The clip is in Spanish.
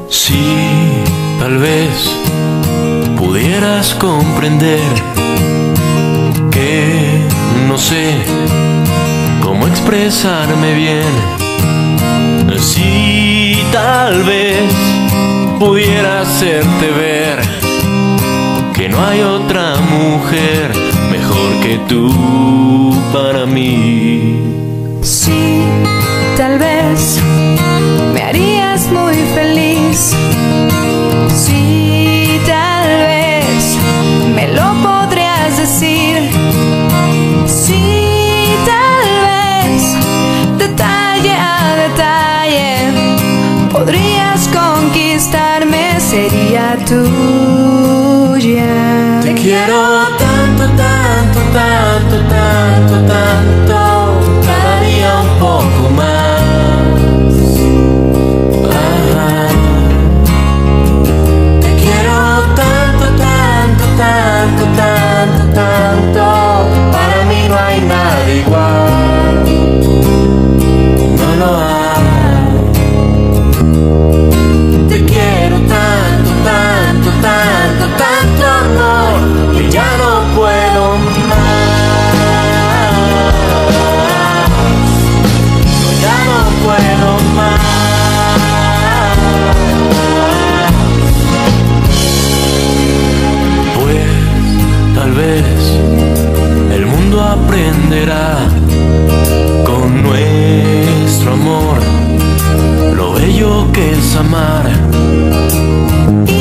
Si tal vez pudieras comprender que no sé cómo expresarme bien. Si tal vez pudiera hacerte ver que no hay otra mujer mejor que tú para mí. Sí, tal vez me harías muy feliz. Sí, tal vez me lo podrías decir. Sí, tal vez detalle a detalle podrías conquistarme, sería tuya. Te quiero tanto, tanto, tanto, tanto, tanto, cada día un poco más. Te quiero tanto, tanto, tanto, tanto, tanto, para mí no hay nada igual. No lo hay. Te quiero tanto, tanto, tanto, tanto amor, que ya no puedo más. No, ya no puedo más. Pues tal vez el mundo aprenderá con nuestro amor lo bello que es amar. Y